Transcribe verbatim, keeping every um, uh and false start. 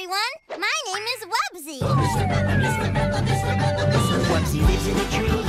everyone. My name is Wubbzy. Wubbzy lives in a tree.